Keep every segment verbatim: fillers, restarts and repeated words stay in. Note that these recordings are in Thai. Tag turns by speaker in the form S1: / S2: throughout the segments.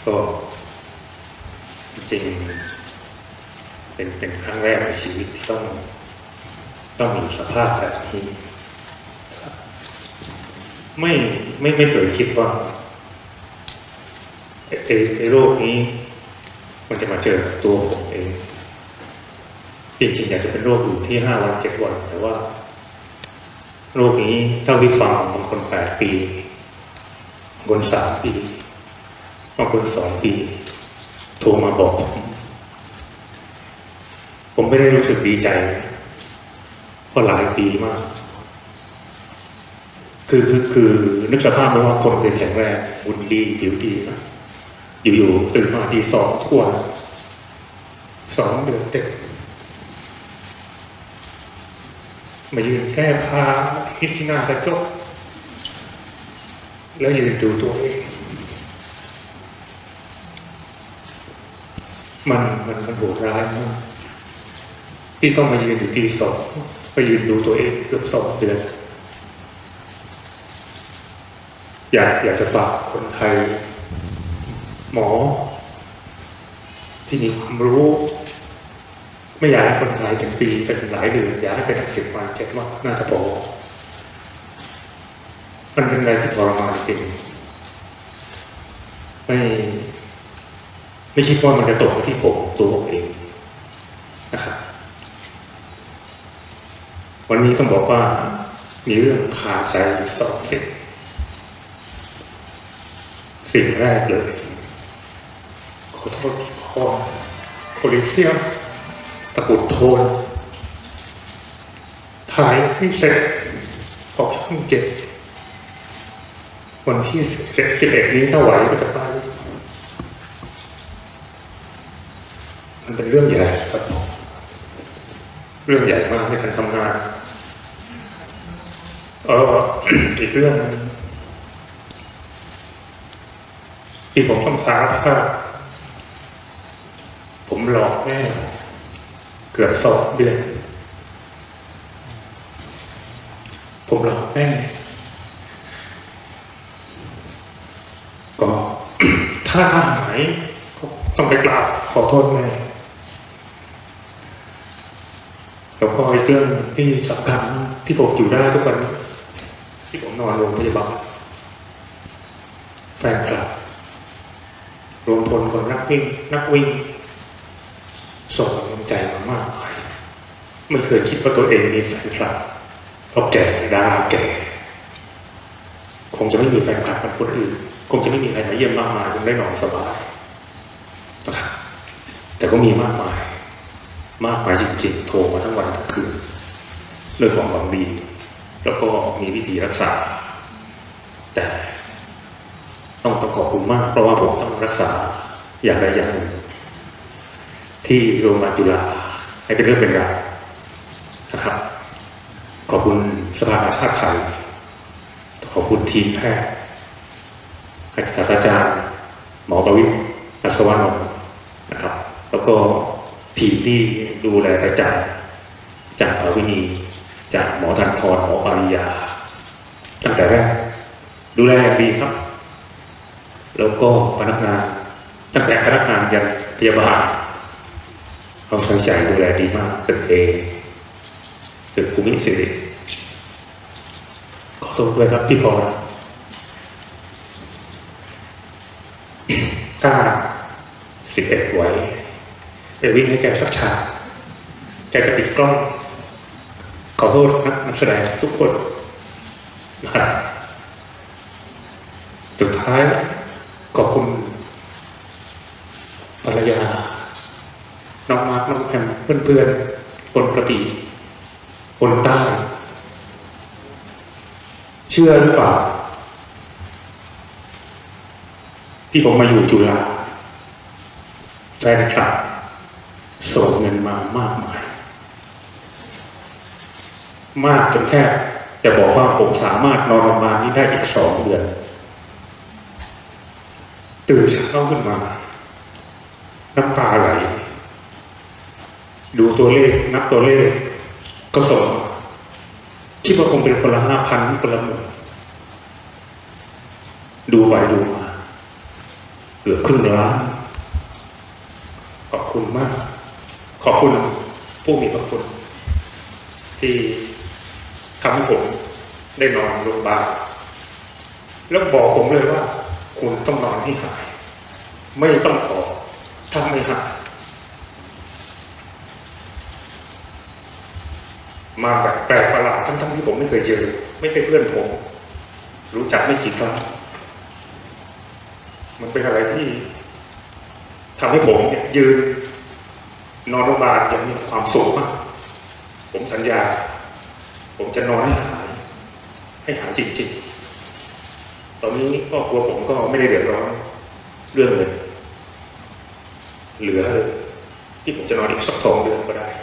S1: ก็จริงเป็นเป็นครั้งแรกในชีวิตที่ต้องต้องมีสภาพแบบนี้ไม่ไม่ไม่เคยคิดว่าไอ้ไอ้โรคนี้มันจะมาเจอตัวผมเองจริงๆอยากจะเป็นโรคอยู่ที่ห้าวันเจ็ดวันแต่ว่าโรคนี้เท่าที่ฟังบางคนแปดปีบางคนสามปีบางคนสองปีโทรมาบอกผมผมไม่ได้รู้สึกดีใจเพราะหลายปีมากคือคือคือนึกสภาพไหมว่าคนเคยแข็งแรงหุ่นดีผิวดีนะอยู่ๆตื่นมาตีสองทุกวันสองเดือนเต็มมายืนแค่พาที่ที่หน้ากระจกแล้วยืนดูตัวเองมันมันมันโหดร้ายมากที่ต้องมายืนอยู่ตีสองไปยืนดูตัวเองเกือบสองเดือนอยากอยากจะฝากคนไทยหมอที่มีความรู้ไม่อยากให้คนไทยเป็นปีเป็นหลายเดือนอยากให้เป็นสักสิบวันเจ็ดวันน่าจะพอมันเป็นอะไรที่ทรมานจริงไม่ไม่คิดว่ามันจะตกที่ผมตัวผมเองนะครับวันนี้ต้องบอกว่ามีเรื่องคาใจอยู่สองสิ่งสิ่งแรกเลยขอโทษพ่อโคลิเซียมตะกุดโทนถ่ายให้เสร็จออกช่องเจ็ดวันที่สิบเอ็ดนี้ถ้าไหวก็จะไปมันเป็นเรื่องใหญ่ครับเรื่องใหญ่มากในการทำงานเออ อีกเรื่องนึงที่ผมต้องสารภาพผมหลอกแม่เกือบสองเดือนผมหลอกแม่ก็ ถ้าหายก็ต้องไปกราบขอโทษแม่แล้วก็อีกเรื่องที่สำคัญที่ผมอยู่ได้ทุกวันนี้ที่ผมนอนโรงพยาบาลแฟนคลับรวมพลคนนักวิ่งนักวิ่งส่งกำลังใจมามากมายไม่เคยคิดว่าตัวเองมีแฟนคลับเพราะแก่ดาราแก่คงจะไม่มีแฟนคลับเหมือนคนอื่นคงจะไม่มีใครมาเยี่ยมมากมายจนได้นอนสบายนะครับแต่ก็มีมากมายมากมายจริงๆโทรมาทั้งวันทั้งคืนเรื่องความหวังดีแล้วก็มีวิธีรักษาแต่ต้องต้องขอบคุณมากเพราะว่าผมต้องรักษาอย่างใดอย่างหนึ่งที่โรงพยาบาลจุฬาให้เป็นเรื่องเป็นราวนะครับขอบคุณสภากาชาดไทยขอบคุณทีมแพทย์ศาสตราจารย์หมอประวิตรอัศวนนท์นะครับแล้วก็ทีมที่ดูแลประจำจากภาวินีจากหมอธันทรหมอปาริยาตั้งแต่แรกดูแลอย่างดีครับแล้วก็พนักงานตั้งแต่พนักงานยันพยาบาลเขาใส่ใจดูแลดีมากตึกเอตึกภูมิสิริขอโทษด้วยครับพี่พรถ้าสิบเอ็ดไว้ไปวิ่งให้แกสักฉากแกจะปิดกล้องขอโทษนักแสดงทุกคนนะครับสุดท้ายขอบคุณภรรยาน้องมาร์คน้องแฮมเพื่อนๆคนกระบี่คนใต้เชื่อหรือเปล่าที่ผมมาอยู่จุฬาแฟนคลับส่งเงินมามากมายมากจนแทบจะบอกว่าผมสามารถนอนโรงพยาบาลนี้ได้อีกสองเดือนตื่นเช้าขึ้นมาน้ำตาไหลดูตัวเลขนับตัวเลขก็ส่งคิดว่าคงเป็นคนละห้าพันคนละหมื่นดูไปดูมาเกือบครึ่งล้านขอบคุณมากขอบคุณผู้มีพระคุณที่ทำให้ผมได้นอนโรงพยาบาลแล้วบอกผมเลยว่าคุณต้องนอนให้หายไม่ต้องออกถ้าไม่หายมาแบบแปลกประหลาดทั้งๆที่ผมไม่เคยเจอไม่เคยเพื่อนผมรู้จักไม่กี่ครั้งมันเป็นอะไรที่ทำให้ผมเนี่ยยืนนอนโรงพยาบาลอย่างมีความสุขมากผมสัญญาผมจะนอนให้หายให้หายจริงๆตอนนี้ครอบครัวผมก็ไม่ได้เดือดร้อนเรื่องเงินเหลือเลยที่ผมจะนอนอีกสักสองเดือนก็ได้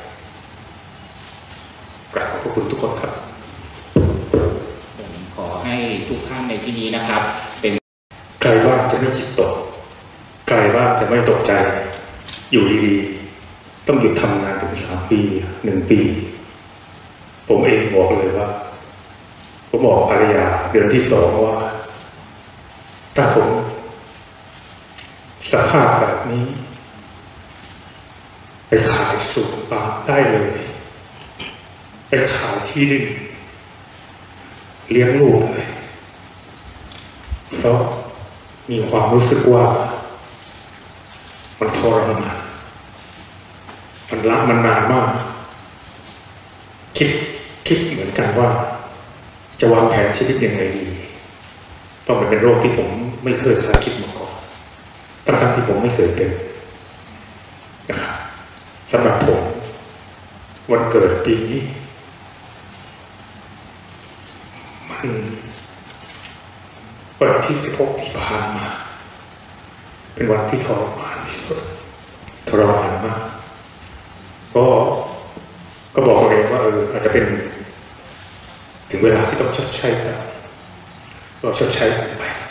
S1: กราบขอบคุณทุกคนครับ
S2: ผมขอให้ทุกท่านในที่นี้นะครับเป็น
S1: ใครบ้างจะไม่จิตตกใครบ้างจะไม่ตกใจอยู่ดีๆต้องหยุดทำงานถึงสามปีหนึ่งปีผมเองบอกเลยว่าผมบอกภรรยาเดือนที่สองว่าถ้าผมสภาพแบบนี้ไปขายสูงปากได้เลยไปขายที่ดินเลี้ยงลูกเลยเพราะมีความรู้สึกว่ามันทรมานมันรักมันนานมากคิดคิดเหมือนกันว่าจะวางแผนชีวิตยังไงดีเพราะมันเป็นโรคที่ผมไม่เคยคาดคิดมาก่อนทั้งๆที่ผมไม่เคยเป็นนะครับสำหรับผมวันเกิดปีนี้มันวันที่สิบหกที่ผ่านมาเป็นวันที่ทรมานที่สุดทรมานมากก็ก็บอกตัวเองว่าเอออาจจะเป็นถึงเวลาที่ต้องชดใช้กันก็ชดใช้กันไป